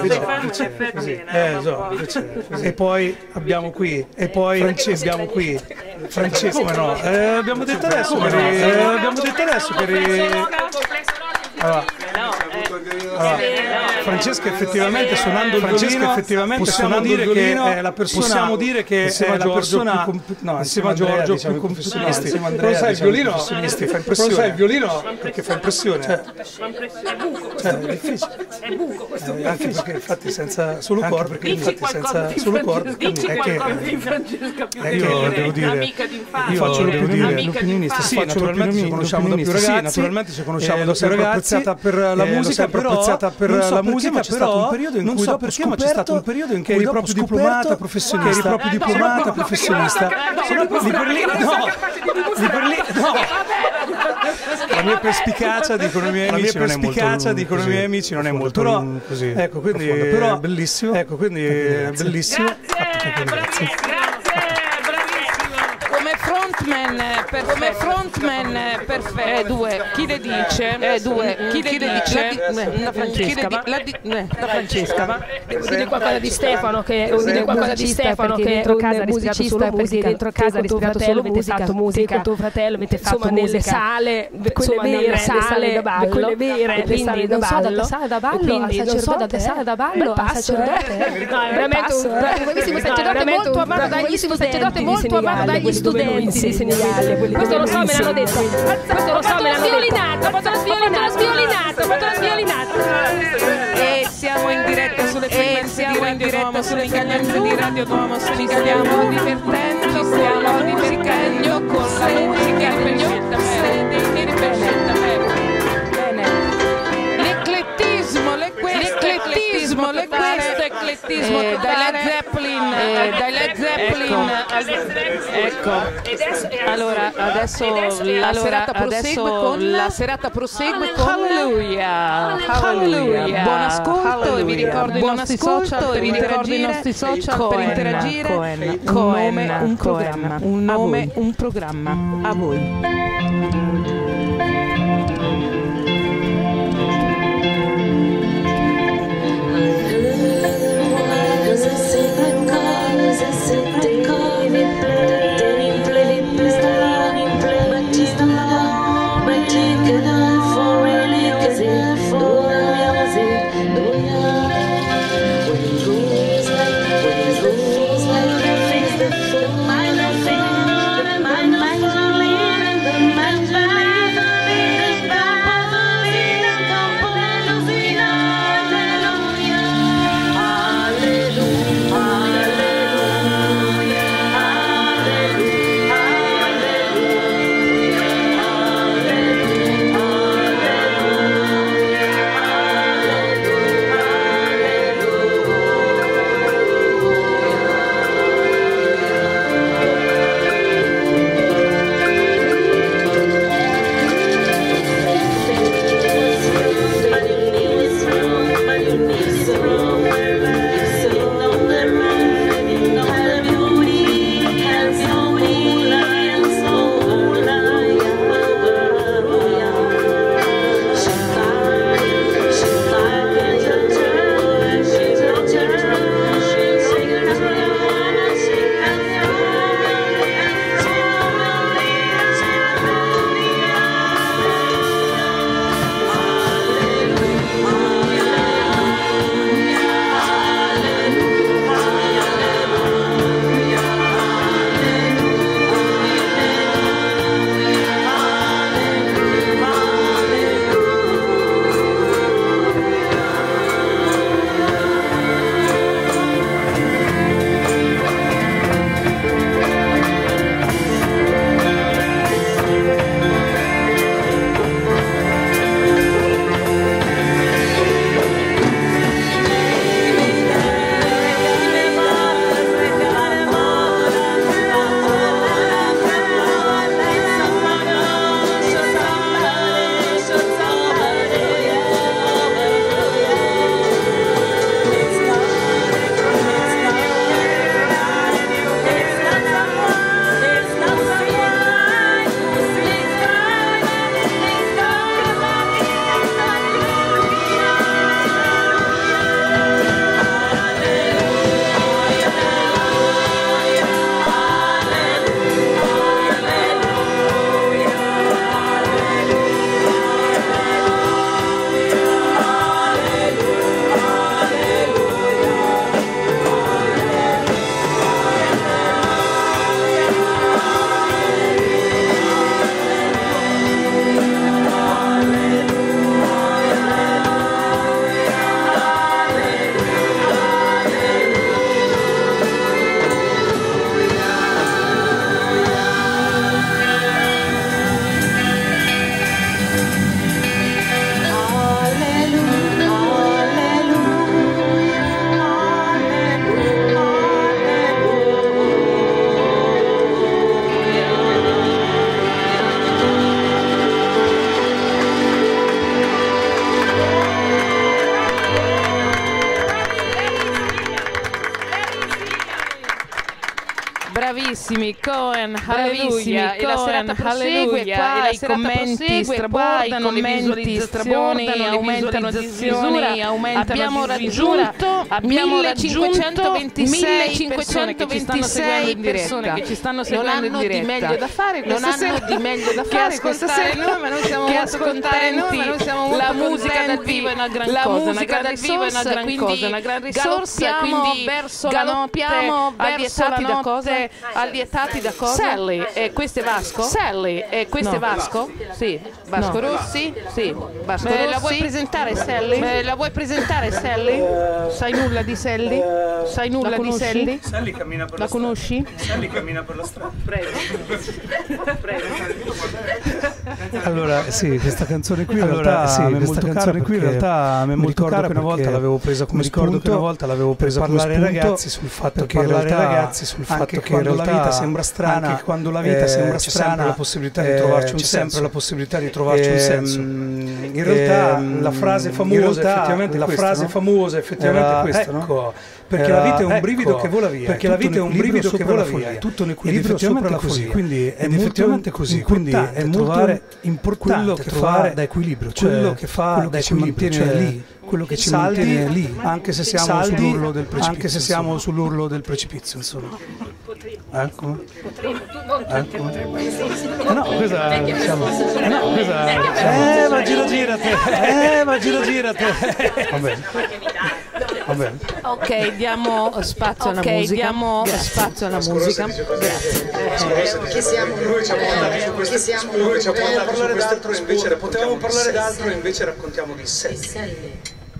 Eh, e poi abbiamo qui, e poi Francesco, abbiamo qui Francesco, come no? Eh, abbiamo detto adesso per i, eh, abbiamo detto adesso per i... Allora, allora, Francesca effettivamente suonando il violino, effettivamente suonando il violino è la persona, possiamo dire che è la persona, no, insieme a Giorgio più professionista. Però sai il violino, fa impressione. Però sai il violino perché fa impressione. Cioè, è buco, cioè, è difficile. È buco questo eh, anche perché infatti senza solo corpo, perché infatti senza solo corpo, quindi è che eh, io devo dire, io faccio l'opinionista, sì, naturalmente ci conosciamo da più ragazzi, naturalmente ci conosciamo da più ragazzi, per la musica, però apprezzata per la musica, musica, però non so perché, ma c'è stato un periodo in cui eri proprio diplomata professionista, eri proprio diplomata professionista. Lì per lì, no, lì per lì, no. La mia perspicacia dicono i miei amici non è molto, dicono i miei amici non è molto, però così. Ecco, quindi però bellissimo. Ecco, quindi è bellissimo. Grazie, come frontman, per, come frontman perfetto. Eh, due, chi le dice? Eh, due, chi le dice? La Francesca, va? La Francesca, va? Devo dire qualcosa di Stefano che devo dire qualcosa di Stefano che dentro casa ha respirato solo musica, dentro casa ha respirato solo musica, avete fatto musica, con tuo fratello avete fatto nelle sale, quelle vere sale da ballo, quelle vere, quindi non so da sale da ballo, quindi non so da sale da ballo, a sacerdote. No, è veramente un bravissimo sacerdote molto amato dagli studenti, molto amato dagli studenti di Senigallia. Questo lo so, me l'hanno detto. Questo lo so, me l'hanno detto. Ho fatto la sviolinata, ho fatto la sviolinata, ho fatto la sviolinata. E siamo in diretta sulle frequenze di Radio Duomo, sulle frequenze di Radio Duomo, ci stiamo divertendo, stiamo divertendo con la musica per scelta l'eclettismo, l'eclettismo, l'eclettismo, eclettismo eh, dai Led Zeppelin, eh, dai Led Zeppelin. Ecco, ecco. Allora adesso la serata prosegue con la serata prosegue con Alleluia, Alleluia. Buon ascolto e vi ricordo i nostri social, vi ricordo i nostri social per interagire. Cohen, un nome, un programma, un nome, un programma. A voi. My bravissimi, Cohen, Bravissimi, e la serata prosegue qua, i commenti strabordano, le visualizzazioni aumentano di misura, abbiamo raggiunto abbiamo millecinquecentoventisei persone che ci stanno seguendo in diretta, che ci stanno seguendo in diretta. Non hanno di meglio da fare, non hanno di meglio da fare questa sera, noi, ma noi siamo molto contenti, noi siamo molto la musica dal vivo è una gran la cosa, musica dal vivo è una gran cosa, una gran risorsa, quindi verso la notte allietati da cose, allietati da cose. Sally, e questo è Vasco? Sally, e questo è Vasco? Sì, Vasco Rossi? Sì, Vasco Rossi. La vuoi presentare Sally? Me la vuoi presentare Sally? Sai nulla di Sally? Sai nulla di Sally? Sally cammina per la, la conosci? Sally cammina per la strada. Prego. Prego. Allora, sì, questa canzone qui in realtà sì, questa canzone qui in realtà mi è molto cara, una volta l'avevo presa come spunto, che una volta l'avevo presa per parlare ai ragazzi sul fatto che in realtà ragazzi sul fatto che in realtà la vita sembra strana, anche quando la vita sembra strana, la possibilità di trovarci un senso, sempre la possibilità di trovarci un senso. In realtà la frase famosa effettivamente la frase famosa effettivamente è questa, no? Perché la vita è un brivido che vola via, perché la vita è un brivido che vola via, è tutto un equilibrio sopra la follia, quindi è effettivamente così, quindi è molto importante trovare da equilibrio, quello che fa da equilibrio lì, quello che ci mantiene lì, anche se siamo sull'urlo del precipizio, anche se siamo sull'urlo del precipizio, insomma. Eh, come? Eh, come? Eh no, questa diciamo. Eh no, questa. Eh, ma gira girate. Eh, ma gira girate. Va bene. Va bene. Ok, diamo spazio alla okay, musica. Diamo Grazie. spazio alla musica. Grazie. Che siamo noi ci ha portato questo, siamo noi ci ha portato a parlare d'altro, invece potevamo parlare d'altro e invece raccontiamo di sé.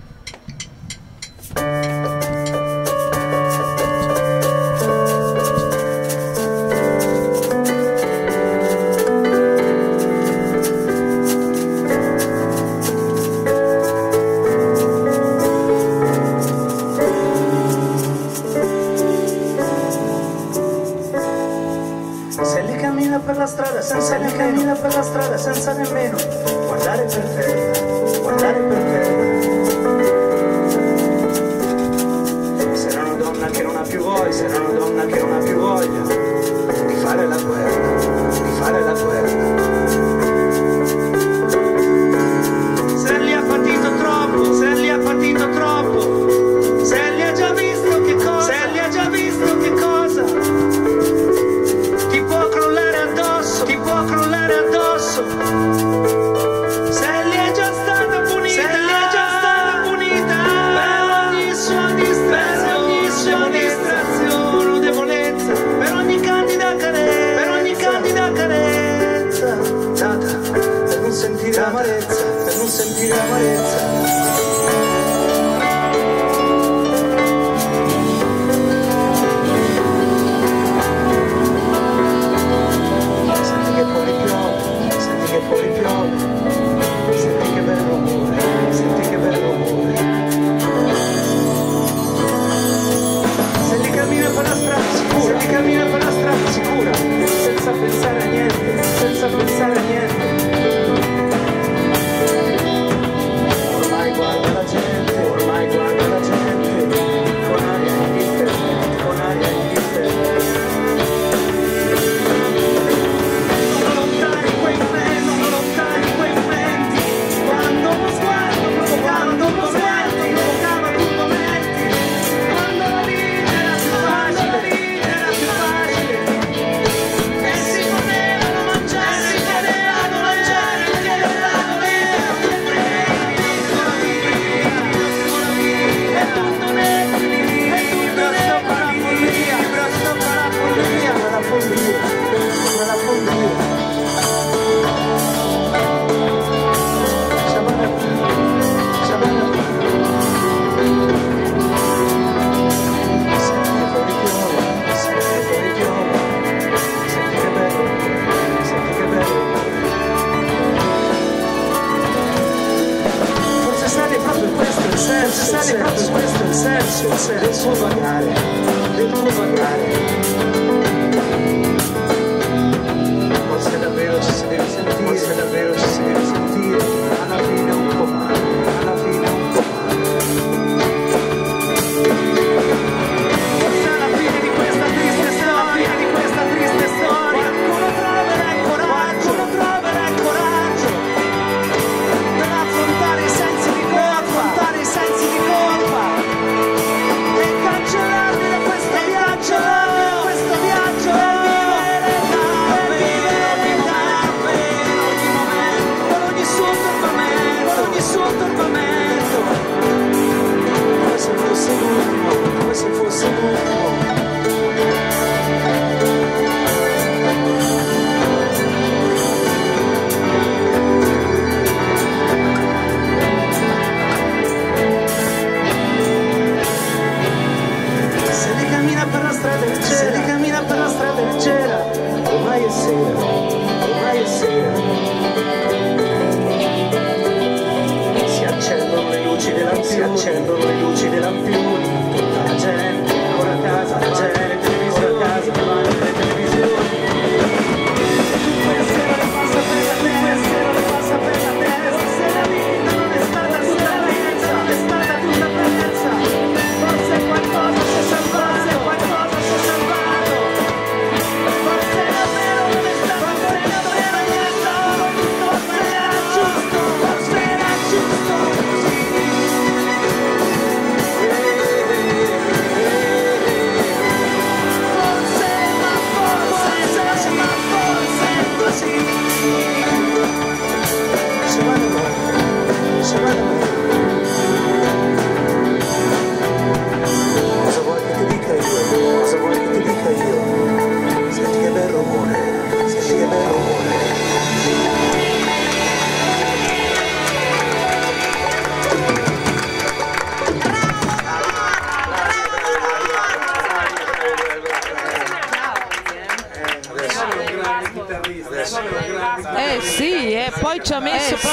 Per la strada senza nemmeno cammina per la strada senza nemmeno guardare per terra, guardare per terra. Se non una donna che non ha più voglia, se non una donna che non ha più voglia di fare la guerra, di fare la guerra. Se li ha patito troppo, se li ha patito troppo, se li ha già visto che cosa, se li ha già visto che cosa. Ti può crollare addosso, ti può crollare addosso. Se lì è già stata punita, se lì è già stata punita. Per ogni sua distrazione, per ogni sua distrazione o debolezza, per ogni candida carenza, per ogni candida carenza. Data per non sentire amarezza, per non sentire amarezza. Fuori piove, senti che bel rumore, senti che bel rumore. Se li cammina per la strada sicura, se li cammina per la strada sicura, senza pensare a niente, senza pensare a niente. Ormai guarda la gente, ormai guarda la gente, con aria indifferente, con aria indifferente. Del suo vagare, del tuo vagare. Forse davvero ci si deve sentire, forse davvero ci si deve sentire, alla fine un comando, alla fine un comando. Forse alla fine di questa triste storia, di questa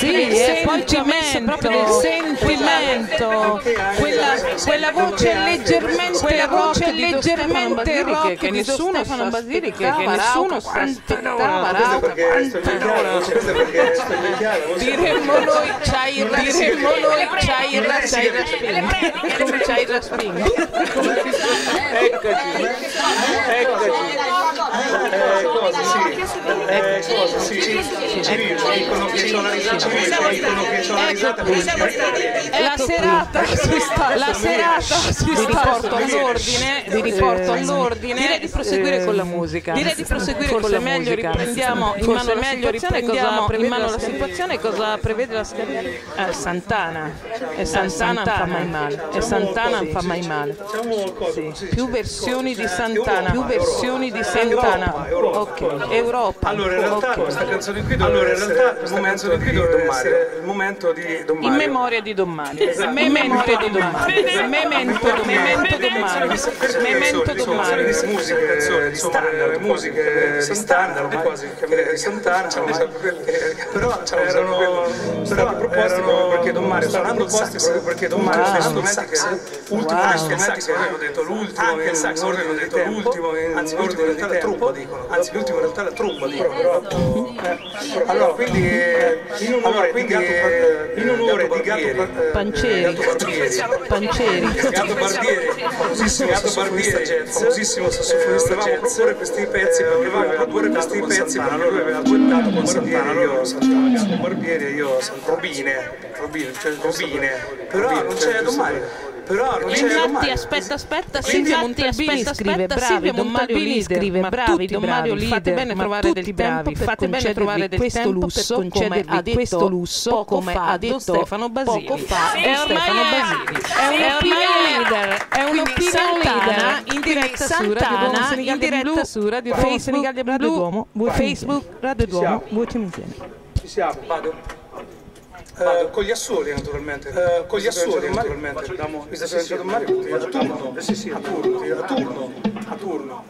sì, e poi ci ha messo proprio del sentimento, quella, quella voce leggermente quella voce leggermente rock che nessuno Stefano Basili che nessuno si aspettava. Diremmo noi Chaira, diremmo noi Chaira, Chaira Spin, come Chaira Spin. Eccoci, eccoci. Eh, cosa, sì, eh, cosa, sì, ci dicono che c'è una risata, dicono che c'è una risata, la serata sui stati, la serata sui riporto all'ordine, vi riporto all'ordine, direi di proseguire con la musica, direi di proseguire con la musica, riprendiamo in mano la situazione, in mano la situazione, cosa prevede la scadenza? Eh, Santana, e Santana non fa mai male, e Santana non fa mai male, più versioni di Santana, più versioni di Santana, ok, Europa. Allora in realtà okay. questa canzone qui doveva allora, essere il momento di qui doveva essere il momento di Don Mario. In memoria di Don Mario. Esatto. Memento di Don Mario. Memento Don Mario. Memento Don Mario. Musiche, canzoni di standard, musiche di standard, quasi camminate di Santana, però erano state proposte proprio perché Don Mario suonando posti proprio perché Don Mario ha strumenti che ultimo strumenti che avevano detto l'ultimo in ordine di tempo, l'ultimo in ordine di tempo dicono, anzi l'ultimo in realtà la tromba dicono, allora quindi in un'ora quindi in un'ora di Gatto Pancieri Pancieri Gatto Barbieri famosissimo sassofonista jazz famosissimo sassofonista jazz proporre questi pezzi perché aveva proporre questi pezzi perché lui aveva duettato con Santana io Santana Barbieri e io Robine Robine cioè Robine però non c'è Don Mario. Però non c'è Don Mario. Aspetta, aspetta, Silvia Montalbini scrive bravi, Don Mario scrive bravi, Don Mario fate bene trovare del tempo, fate bene trovare del questo lusso, come ha detto questo lusso, come ha detto Stefano Basili. È ormai è un opinion leader, è un opinion leader in diretta Santana, in diretta su Radio Facebook Radio Duomo, Facebook Radio Duomo, voce insieme. Ci siamo, vado. Uh, con gli assoli naturalmente uh, con gli assoli naturalmente mi sta pensando Don Mario a turno sì sì a turno a turno a turno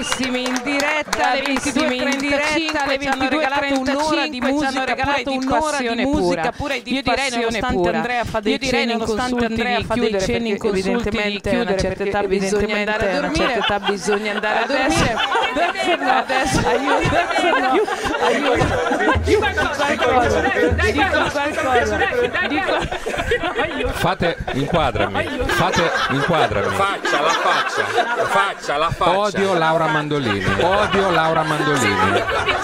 bravissimi, in diretta alle ventidue e trentacinque ci hanno regalato un'ora di musica, pure di passione pura. Io direi nonostante Andrea fa dei cenni in consulti di chiudere, perché evidentemente a una certa età bisogna andare a dormire, a una certa età bisogna andare a dormire. Adesso aiuto, aiuto, dico qualcosa, dico qualcosa, dico fate, inquadrami, fate, inquadrami. Faccia, la faccia, la faccia, la faccia. Odio Laura Mandolini, odio Laura Mandolini.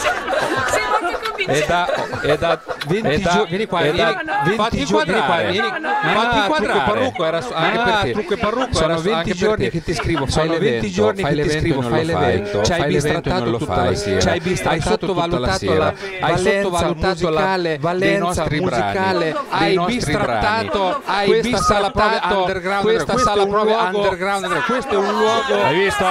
È da, è da venti giorni, vieni qua, vieni, fatti inquadrare, vieni, fatti inquadrare. Parrucco era anche per te. Trucco e parrucco sono venti giorni che ti scrivo, fai l'evento, fai l'evento, fai l'evento, ci hai bistrattato tutta la sera, hai sottovalutato la, hai sottovalutato la valenza musicale, hai bistrattato, hai bistrattato questa sala prove underground, questo è un luogo. Hai visto?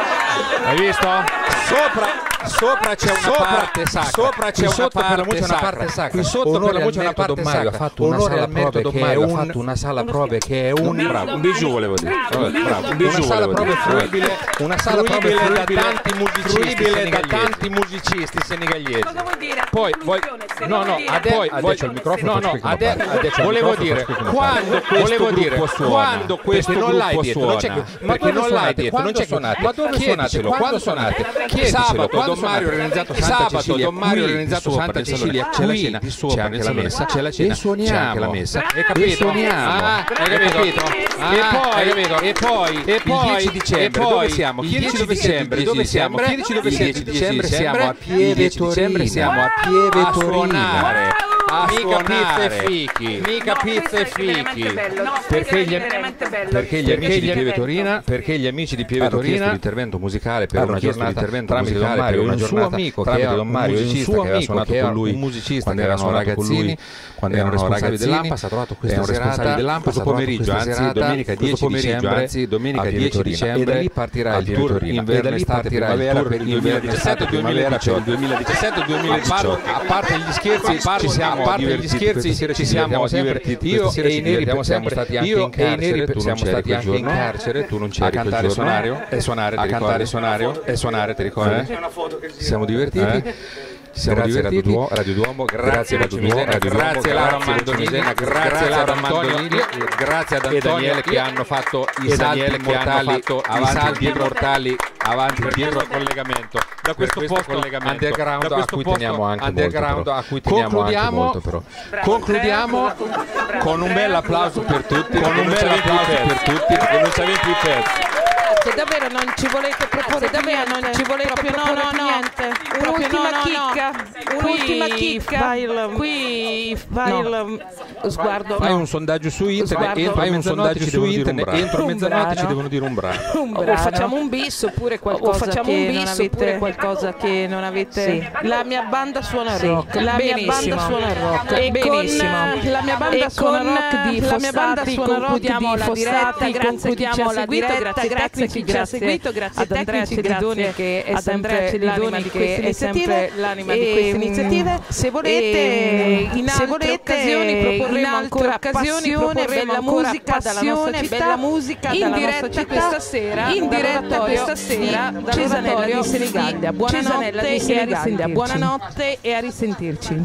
Hai visto? Sopra Sopra c'è una sopra, parte sacra. Sopra c'è una parte, una parte sacra. Qui sotto per la voce una parte sacra. Ha fatto una sala prove che è un, ha fatto una sala prove che è un bravo, un bijou volevo dire. Bravo, una sala prove fruibile, una sala prove fruibile da tanti musicisti, da tanti musicisti senegallesi. Cosa vuol dire? Poi voi no no, poi adesso il microfono. No no, adesso volevo dire quando volevo dire quando questo non l'hai detto, non c'è perché non l'hai detto, non c'è suonate. Ma dove suonate? Quando suonate? Sabato Don Mario ha organizzato Santa Cecilia, Don Mario ha organizzato Santa Cecilia, c'è la cena, c'è anche la messa, c'è la cena, c'è anche la messa. Hai capito? Ah, hai capito? E poi e poi e poi il dieci dicembre dove siamo? Il dieci dicembre dove siamo? Il dieci dicembre siamo a Pieve Torino, siamo a Pieve Torino. A mica pizza e fichi, mica pizza e fichi. Perché gli, perché gli amici di Pieve Torina, perché gli amici di Pieve Torina l'intervento musicale per una giornata intervento musicale per una giornata un suo amico che era un musicista che aveva suonato con lui, un musicista quando erano ragazzini, quando erano ragazzini dell'Ampas, ha trovato questa serata questo pomeriggio, anzi domenica dieci dicembre, anzi domenica dieci dicembre, e da lì partirà il tour inverno estate primavera per il duemiladiciassette duemiladiciassette duemiladiciotto. A parte gli scherzi, ci siamo a parte gli scherzi ci siamo divertiti, io e i neri siamo stati anche in carcere, tu siamo stati anche in carcere, tu non c'eri a cantare suonario e suonare, a cantare suonario e suonare, ti ricordi? Siamo divertiti. Siamo divertiti. Radio Duomo, grazie Radio Duomo, Radio Duomo, grazie Laura Mandolini, grazie Laura Mandolini, grazie ad Antonio e Daniele che hanno fatto i salti mortali, i salti mortali avanti e dietro al collegamento. Da questo posto underground a cui teniamo anche molto, a cui teniamo anche molto però. Concludiamo con un bel applauso per tutti, con un bel applauso per tutti, perché non sapete i pezzi. Se davvero non ci volete proporre, se davvero non ci volete proprio no no no niente, un'ultima no, chicca, no. un'ultima chicca, il, qui fai no. il sguardo, fai un sondaggio su internet, e fai un sondaggio su internet, entro mezzanotte ci devono dire un brano, un brano. O facciamo un bis oppure qualcosa, o facciamo che un bis non avete, oppure qualcosa che non avete. Sì. La mia banda suona sì. rock, la benissimo. mia banda suona rock, e benissimo. Con la mia banda e suona rock di la mia banda suona rock concludiamo la diretta, grazie a chi ci ha seguito, grazie chi ci ha seguito, grazie ad Andrea Cellidoni che è sempre l'anima di queste iniziative, l'anima di queste iniziative. Se volete in altre occasioni proporremo ancora occasioni, bella musica dalla nostra città, bella musica in diretta questa sera, in diretta questa sera da Cesanella di Senigallia. Buonanotte, buonanotte e a risentirci.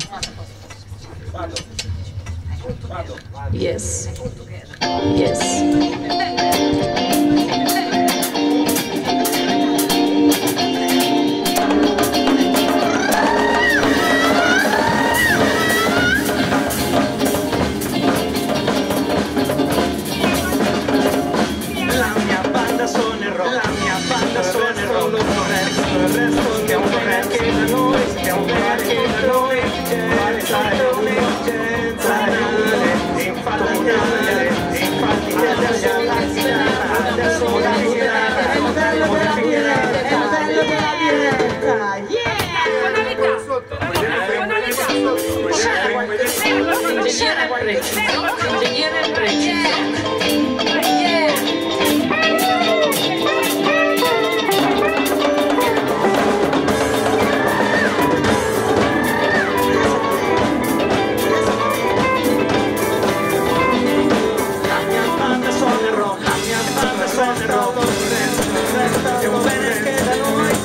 Yes. Yes. Ingegnere Stiamo bene che da noi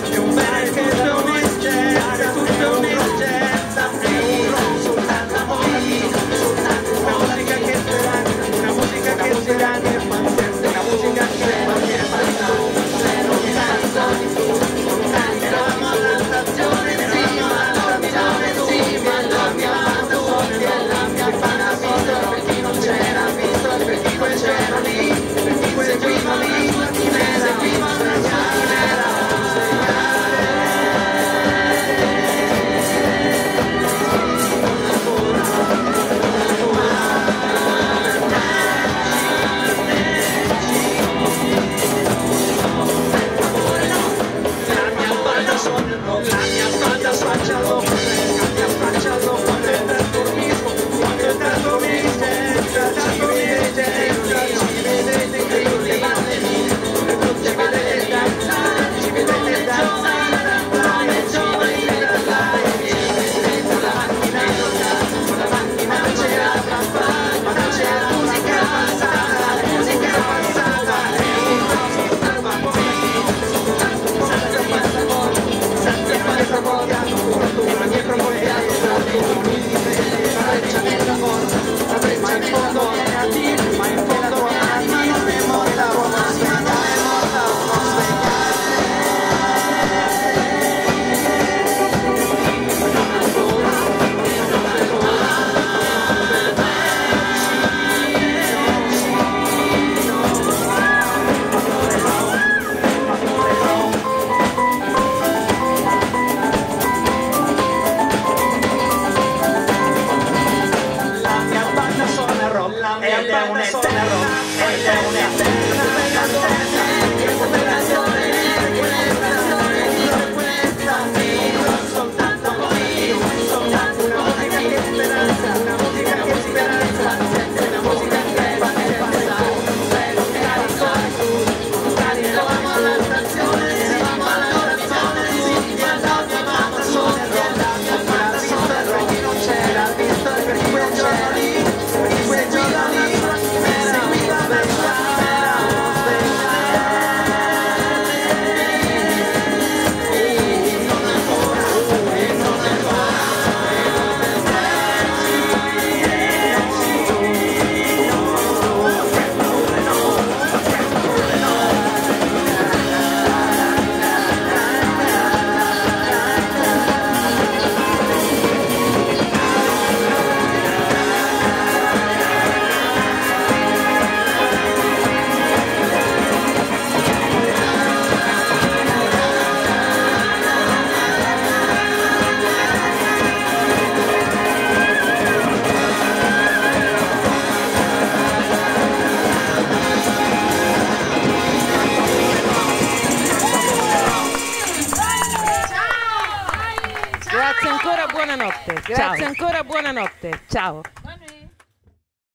è un estero, ed è un estero. Grazie ancora, buonanotte. Grazie ancora, buonanotte. Ciao.